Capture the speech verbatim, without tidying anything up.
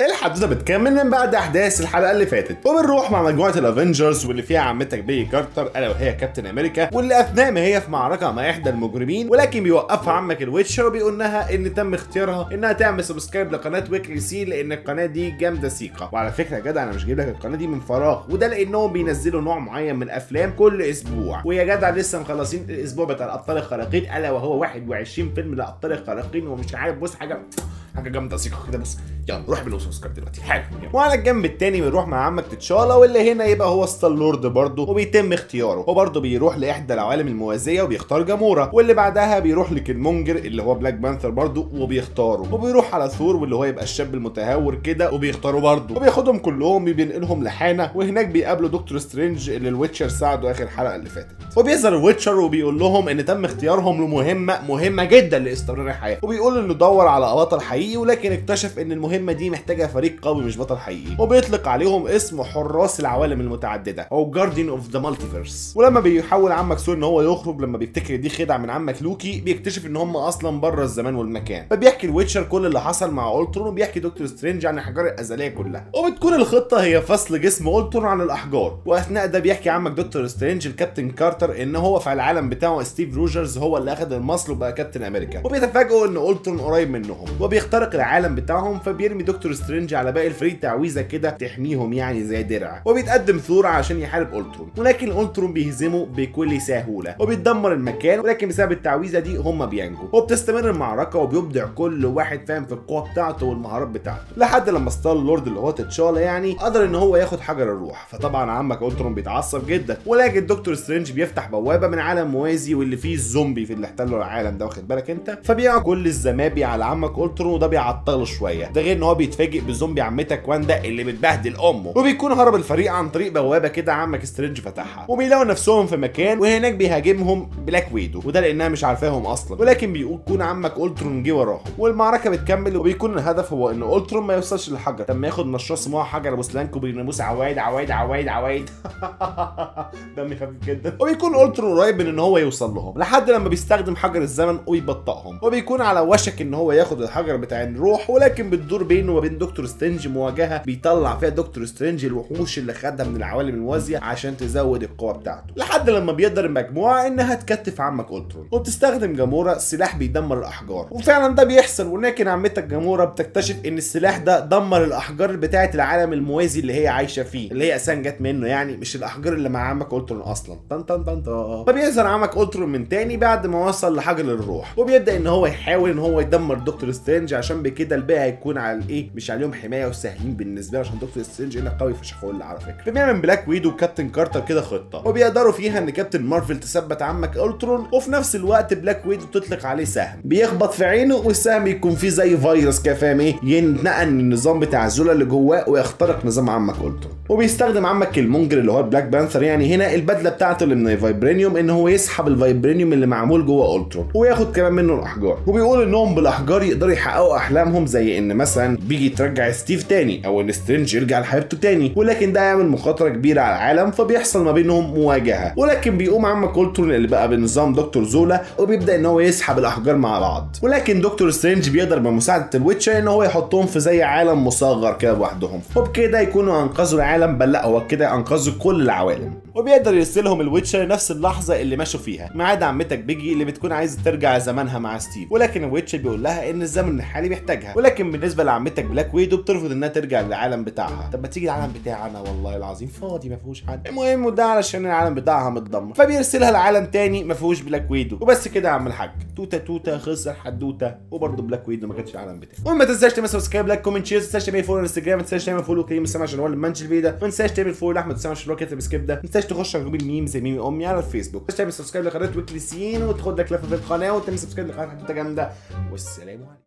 الحدوته بتكمل من بعد احداث الحلقه اللي فاتت، وبنروح مع مجموعه الافنجرز واللي فيها عمتك بيجي كارتر الا وهي كابتن امريكا، واللي اثناء ما هي في معركه مع احدى المجرمين ولكن بيوقفها عمك الويتشر وبيقول لها ان تم اختيارها انها تعمل سبسكرايب لقناه ويكلي سي لان القناه دي جامده سيقه. وعلى فكره يا جدع انا مش جايب لك القناه دي من فراغ، وده لانهم بينزلوا نوع معين من افلام كل اسبوع، ويا جدع لسه مخلصين الاسبوع بتاع الابطال الخارقين الا وهو واحد وعشرين فيلم للابطال الخارقين، ومش عارف بص حاجه حاجه جامده سيكا كده. بس يلا روح بنوصل سبسكرايب دلوقتي حالا. وعلى الجنب التاني بنروح مع عمك تتشالا، واللي هنا يبقى هو ستار لورد برضه، وبيتم اختياره. وبرضه بيروح لاحدى العوالم الموازيه وبيختار جامورا، واللي بعدها بيروح لكيلمونجر اللي هو بلاك بانثر برضه وبيختاره، وبيروح على ثور واللي هو يبقى الشاب المتهور كده وبيختاره برضه، وبياخدهم كلهم وبينقلهم لحانه، وهناك بيقابلوا دكتور سترينج اللي الويتشر ساعده اخر حلقه اللي فاتت. وبيظهر الويتشر وبيقول لهم ان تم اختيارهم لمهمه مهمه جدا لاستمرار الحياه، وبيقول انه دور على بطل حقيقي ولكن اكتشف ان المهمه دي محتاجه فريق قوي مش بطل حقيقي، وبيطلق عليهم اسم حراس العوالم المتعدده او جارديان اوف ذا مالتيفيرس. ولما بيحاول عمك ثور ان هو يخرج لما بيفتكر دي خدعه من عمك لوكي، بيكتشف ان هم اصلا بره الزمان والمكان. فبيحكي الويتشر كل اللي حصل مع اولترون، وبيحكي دكتور سترينج عن الحجار الازليه كلها، وبتكون الخطه هي فصل جسم اولترون عن الاحجار. واثناء ده بيحكي عمك دكتور سترينج الكابتن كارتر ان هو في العالم بتاعه ستيف روجرز هو اللي اخذ المصل وبقى كابتن امريكا، وبيتفاجئوا ان اولترون قريب منهم وبيخترق العالم بتاعهم. فبيرمي دكتور سترينج على باقي الفريق تعويذه كده تحميهم يعني زي درع، وبيتقدم ثور عشان يحارب اولترون، ولكن اولترون بيهزمه بكل سهوله وبيتدمر المكان، ولكن بسبب التعويذه دي هم بينجوا. وبتستمر المعركه وبيبدع كل واحد فاهم في القوه بتاعته والمهارات بتاعته، لحد لما ستار لورد اللي هو تتشالا يعني قدر ان هو ياخد حجر الروح. فطبعا عمك اولترون بيتعصب جدا، ولكن دكتور سترينج بيفتح بوابه من عالم موازي واللي فيه الزومبي في اللي احتلوا العالم ده، واخد بالك انت؟ فبيقع كل الزمابي على عمك اولترون، وده بيعطله شويه. ده غير ان هو بيتفاجئ بزومبي عمتك واندا اللي بتبهدل امه، وبيكون هرب الفريق عن طريق بوابه كده عمك سترينج فتحها، وبيلاقوا نفسهم في مكان وهناك بيهاجمهم بلاك ويدو، وده لانها مش عارفاهم اصلا، ولكن بيكون عمك اولترون جه وراهم، والمعركه بتكمل. وبيكون الهدف هو ان اولترون ما يوصلش للحجر، لما ياخد نشاص معاه حجر ابو سلانكو بيرموس عوايد عوايد عوايد عوايد دمي خفيف جدا. وبيكون اولترون قريب من ان هو يوصل لهم لحد لما بيستخدم حجر الزمن ويبطئهم، وبيكون على وشك ان هو ياخد الحجر بتاع الروح، ولكن بتدور بينه وبين دكتور سترينج مواجهه بيطلع فيها دكتور سترينج الوحوش اللي خدها من العوالم الموازيه عشان تزود القوه بتاعته، لحد لما بيقدر المجموعه انها تكتف عمك اولترون، وبتستخدم جامورا سلاح بيدمر الاحجار. وفعلا ده بيحصل، ولكن عمتك جامورا بتكتشف ان السلاح ده دمر الاحجار بتاعه العالم الموازي اللي هي عايشه فيه، اللي هي اساسا جت منه يعني، مش الاحجار اللي مع عمك اولترون اصلا. طن طن طن طن. فبيظهر عمك اولترون من تاني بعد ما وصل لحجر الروح، وبيبدا ان هو يحاول ان هو يدمر دكتور سترينج عشان بكده الباقي هيكون على الايه مش عليهم حمايه وسهلين بالنسبه له، عشان دكتور سترينج هنا قوي فشخ اللي على فكره. فبيعمل بلاك ويدو وكابتن كارتر كده خطه، وبيقدروا فيها ان كابتن مارفل تثبت عمك اولترون، وفي نفس الوقت بلاك ويدو تطلق عليه سهم بيخبط في عينه، والسهم يكون فيه زي فيروس كده فاهم ايه، ينتقل من النظام بتاع زولا اللي جواه ويخترق نظام عمك اولترون. وبيستخدم عمك المونجر اللي هو بلاك بانثر يعني هنا البدله بتاعته اللي من الفايبرينيوم ان هو يسحب الفايبرينيوم اللي معمول جوه اولترون، وياخد كمان منه الاحجار. وبيقول انهم بالاحجار يقدروا يحققوا احلامهم، زي ان مثلا بيجي ترجع ستيف تاني او ان سترينج يرجع لحبيبته تاني، ولكن ده يعمل مخاطره كبيره على العالم، فبيحصل ما بينهم مواجهه. ولكن بيقوم عمك اولترون اللي بقى بنظام دكتور زولا وبيبدا ان هو يسحب الاحجار مع بعض، ولكن دكتور سترينج بيقدر بمساعده الويتشر ان هو يحطهم في زي عالم مصغر كده لوحدهم، وبكده يكونوا انقذوا العالم، بل لا هو كده انقذوا كل العوالم. وبيقدر يرسلهم الويتشر نفس اللحظه اللي ماشوا فيها، ما عدا عمتك بيجي اللي بتكون عايزه ترجع زمانها مع ستيف، ولكن الويتشر بيقول لها ان الزمن الحالي بيحتاجها. ولكن بالنسبه لعمتك بلاك ويدو بترفض انها ترجع للعالم بتاعها. طب ما تيجي العالم بتاعنا والله العظيم فاضي ما فيهوش حد. المهم وده علشان العالم بتاعها متدمر، فبيرسلها لعالم تاني ما فيهوش بلاك ويدو. وبس كده يا عم الحاج، توته توته خسر حدوته، وبرده بلاك ويدو ما كانش العالم بتاعه. المهم ما تنساش تعمل سبسكرايب لايك كومنت شير، ما تنساش تعمل فولو على الانستجرام، ما تنساش تعمل فولو كريم السما عشان هو اللي منشن الفيديو ده، ما تنساش تعمل فولو لاحمد السما عشان هو كاتب سكيب ده، ما تنساش تخش على جروب الميم زي ميمي امي على الفيسبوك، ما تنساش تعمل سبسكرايب لقناه ويكلي سين وتاخد لك لفه في القناه وتعمل سبسكرايب لقناه حته جامده. والسلام عليكم.